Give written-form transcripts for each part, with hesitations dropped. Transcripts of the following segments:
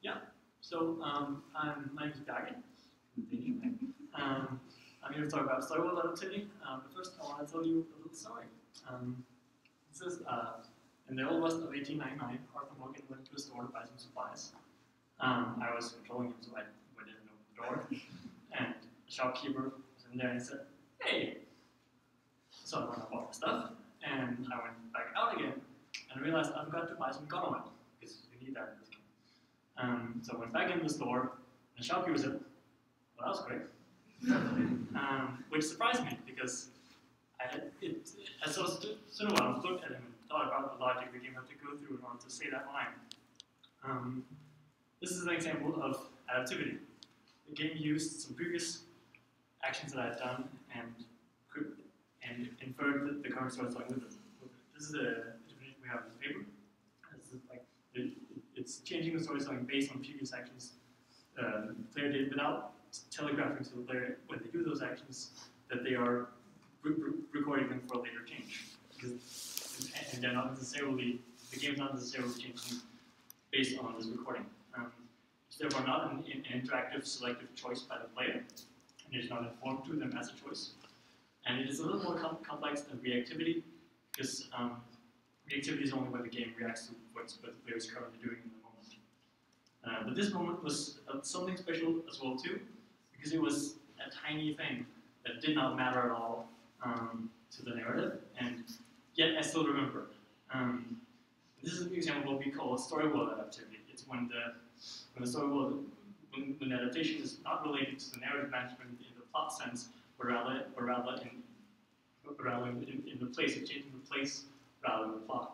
Yeah, so my name is Bjarke. I'm here to talk about Storyworld Adaptivity. But first, I want to tell you a little story. This is in the old west of 1899, Arthur Morgan went to a store to buy some supplies. I was controlling him, so I went in and opened the door. And the shopkeeper was in there and he said, "Hey!" So I went and bought the stuff, and I went back out again, and I realized I forgot to buy some gun oil, because you need that in this game. So I went back in the store, and the shopkeeper said, "Well, that was quick." Which surprised me, because as I was soon a while, I looked at him and thought about the logic the game had to go through in order to say that line. This is an example of adaptivity. The game used some previous actions that I had done and inferred the current storytelling with it. This is a definition we have in the paper. It's changing the storytelling based on previous actions the player did without telegraphing to the player when they do those actions that they are recording them for a later change. And they're not necessarily, the game's not necessarily changing based on this recording. It's therefore not an interactive selective choice by the player, and it is not informed to them as a choice. And it is a little more complex than reactivity, because reactivity is only when the game reacts to what the player is currently doing in the moment. But this moment was something special as well too, because it was a tiny thing that did not matter at all to the narrative, and yet I still remember it. This is an example of what we call Storyworld adaptivity. It's when the adaptation is not related to the narrative management in the plot sense, but rather in the place, of changing the place rather than the plot.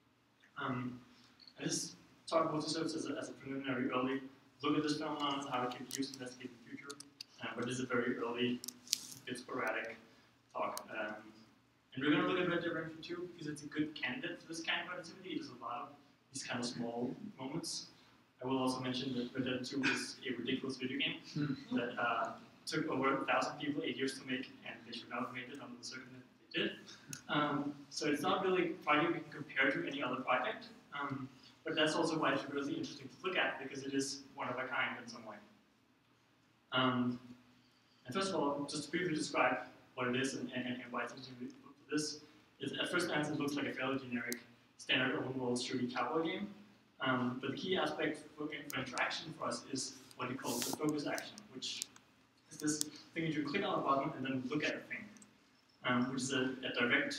This talk also serves as a preliminary early look at this phenomenon and how it can be used to investigate the future. But this is a very early, bit sporadic talk. And we're going to look at Red Dead Redemption 2 because it's a good candidate for this kind of adaptivity. There's a lot of these kind of small moments. I will also mention that Red Dead 2 is a ridiculous video game that took over 1,000 people 8 years to make, and they should not have made it under the circumstances they did. So it's not really a project we can compare to any other project, but that's also why it's really interesting to look at, because it is one of a kind in some way. And first of all, just to briefly describe what it is and why it's interesting to look for this, at first glance it looks like a fairly generic standard open world shooty cowboy game. But the key aspect for interaction for us is what we call the focus action, which is this thing that you click on a button and then look at a thing, which is a direct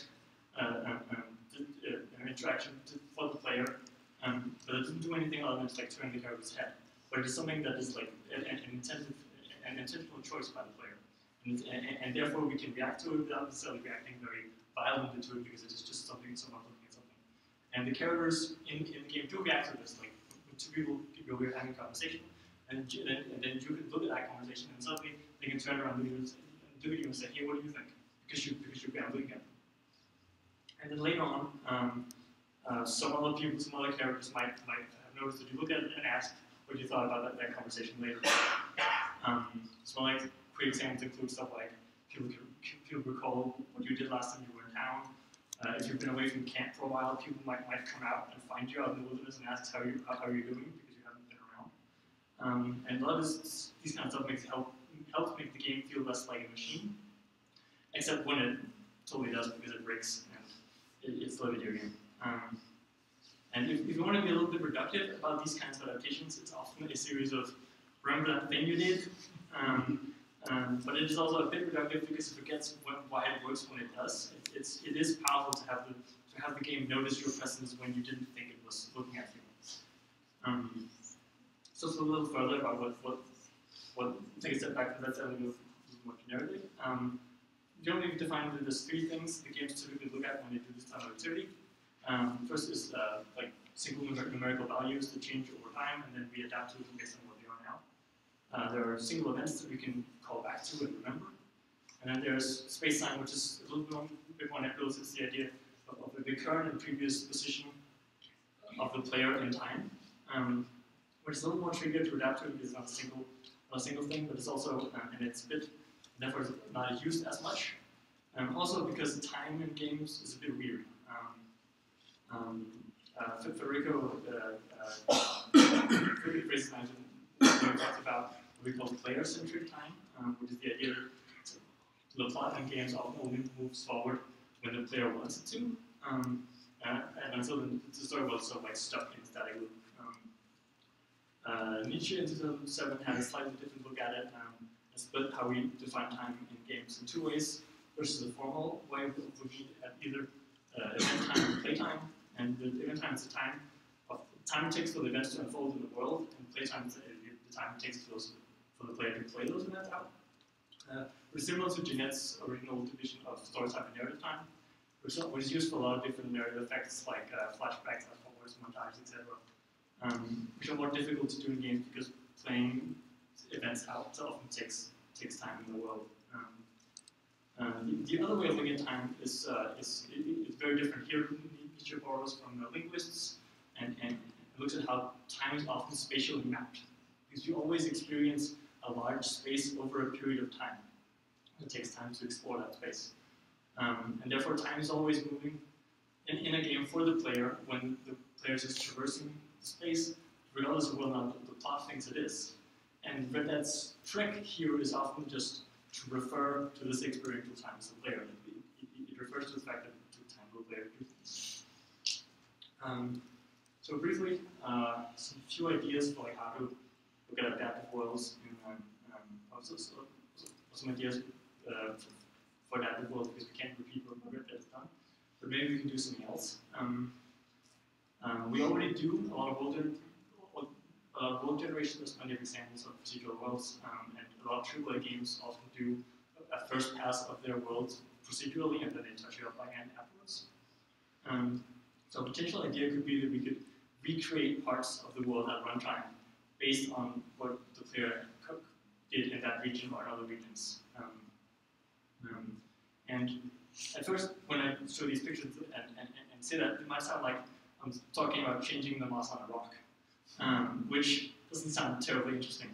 interaction for the player, but it doesn't do anything other than like turn the character's head. But it is something that is like an intentional choice by the player, and therefore we can react to it without necessarily reacting very violently to it, because it is just something someone looking at something. And the characters in the game do react to this, like when two people are having a conversation, and then you can look at that conversation, and suddenly they can turn around and look at you and say, "Hey, what do you think?" Because you're gambling at them. And then later on, some other characters might have noticed that you look at it and ask what you thought about that conversation later. So like quick examples include stuff like people recall what you did last time you were in town. If you've been away from camp for a while, people might come out and find you out in the wilderness and ask how you're doing, because you haven't been around. And a lot of these kind of stuff helps make the game feel less like a machine, except when it totally does, because it breaks and it's still a video game. And if you want to be a little bit reductive about these kinds of adaptations, it's often a series of remember that thing you did. But it is also a bit reductive because it forgets why it works when it does. It is powerful to have the game notice your presence when you didn't think it was looking at you. So it's a little further about what take a step back from that and go more generically. Generally, we define that there's three things the games typically look at when they do this type of activity. First is like single numerical values that change over time, and then we adapt to them based on what they are now. There are single events that we can call back to and remember. And then there's space-time, which is a little bit more nebulous. It's the idea of the current and previous position of the player in time, which is a little more trickier to adapt to because it's not a single thing, but it's also, and it's a bit, therefore it's not used as much. Also because time in games is a bit weird. Federico phrases talks about what we call player-centric time, which is the idea that the plot in games often only moves forward when the player wants it to, and until the story was sort of like stuck in static loop. Nietzsche in 2007 had a slightly different look at it, and split how we define time in games in two ways. Versus the formal way of looking at either event time and playtime, and the event time is the time it takes for the events to unfold in the world, and playtime is the time it takes for the player to play those events out. We're similar to Jeanette's original division of story time and narrative time, which is used for a lot of different narrative effects like flashbacks, flash forwards, montages, etc. Which are more difficult to do in games because playing events out often takes time in the world. The other way of looking at time is very different. Here, Nietzsche borrows from the linguists and looks at how time is often spatially mapped, because you always experience a large space over a period of time. It takes time to explore that space, and therefore time is always moving in a game for the player when the player is just traversing the space, regardless of whether or not the plot thinks it is. And Red Dead's trick here is often just to refer to this experiential time as a player. It refers to the fact that the time will player do things. So briefly, some few ideas for like how to look at adaptive worlds, and also some ideas for adaptive worlds, because we can't repeat what Red Dead's done, but maybe we can do something else. We already do a lot of world generation. There's plenty of examples of procedural worlds, and a lot of AAA games often do a first pass of their worlds procedurally, and then they touch it up by hand afterwards. So a potential idea could be that we could recreate parts of the world at runtime based on what the player did in that region or in other regions. And at first, when I show these pictures and say that, it might sound like I'm talking about changing the moss on a rock, which doesn't sound terribly interesting.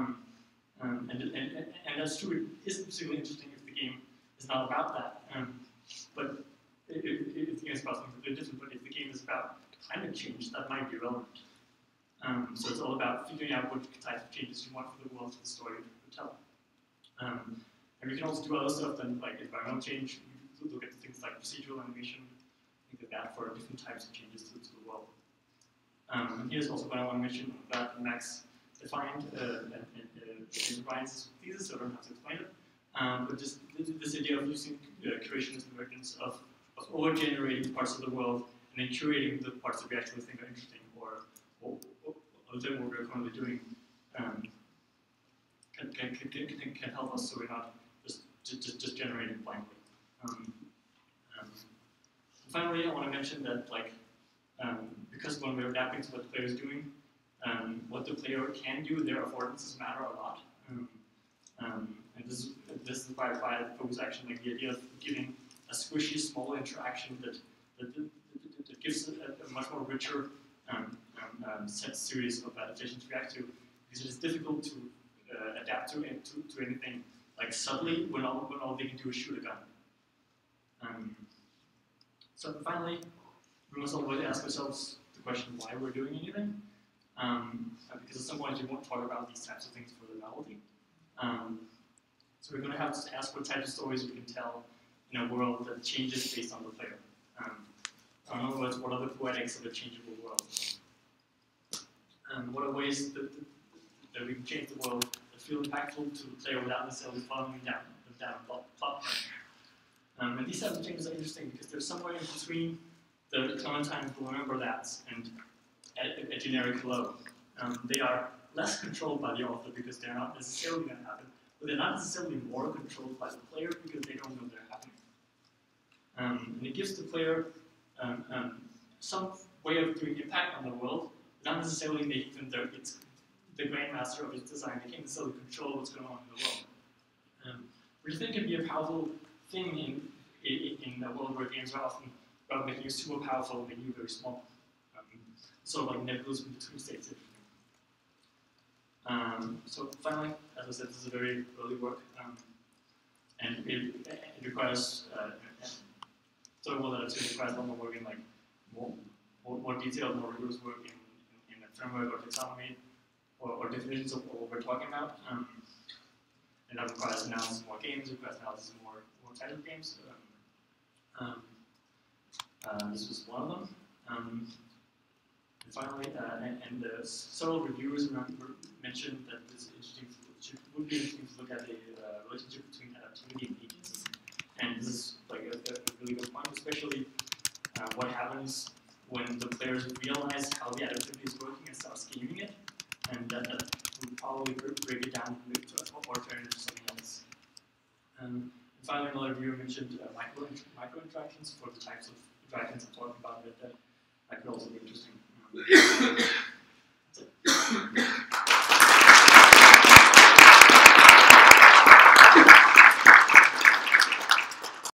And that's true, it isn't particularly interesting if the game is not about that. But if the game is about something completely different, but if the game is about climate change, that might be relevant. So it's all about figuring out what types of changes you want for the world, for the story to tell. And we can also do other stuff than like environmental change. We look at things like procedural animation, things like that, for different types of changes to the world. And here's also what I want to mention that Max defined in Ryan's thesis, so I don't have to explain it. But just this idea of using curationist emergence of over-generating parts of the world and then curating the parts that we actually think are interesting or doing what we're currently doing can help us, so we're not just generating blindly. Finally, I want to mention that because when we're adapting to what the player is doing, what the player can do, their affordances matter a lot. And this is why I focus actually like the idea of giving a squishy, small interaction that gives a much more richer set series of adaptations to react to, because it is difficult to adapt to anything like subtly when all they can do is shoot a gun. So finally, we must always ask ourselves the question why we're doing anything, because at some point we won't talk about these types of things for the novelty. So we're going to have to ask what types of stories we can tell in a world that changes based on the player. In other words, what are the poetics of a changeable world? What are ways that we can change the world that feel impactful to the player without necessarily following down plot. And these types of changes are interesting because they're somewhere in between the Clementine will remember that and a generic hello. They are less controlled by the author because they're not necessarily going to happen, but they're not necessarily more controlled by the player because they don't know they're happening. And it gives the player some way of doing impact on the world, not necessarily making them the grandmaster of its design. They can't necessarily control what's going on in the world. Which I think can be a powerful thing in a world where games are often about making you super powerful and making you very small. Sort of like nebulous in between states. So finally, as I said, this is a very early work, and it requires Storyworld Adaptivity requires a lot more work in like more detailed, more rigorous work in a framework or taxonomy or definitions of what we're talking about. And that requires analysis of more games, requires analysis of more titled games. This was one of them. And finally, several reviewers mentioned that this would be interesting to look at the relationship between adaptivity and agency. And this is like a really good point, especially what happens when the players realize how the adaptivity is working and start scheming it, and that would probably break it down or turn it into something else. And finally, another reviewer mentioned micro interactions for the types of interactions I'm talking about that could also be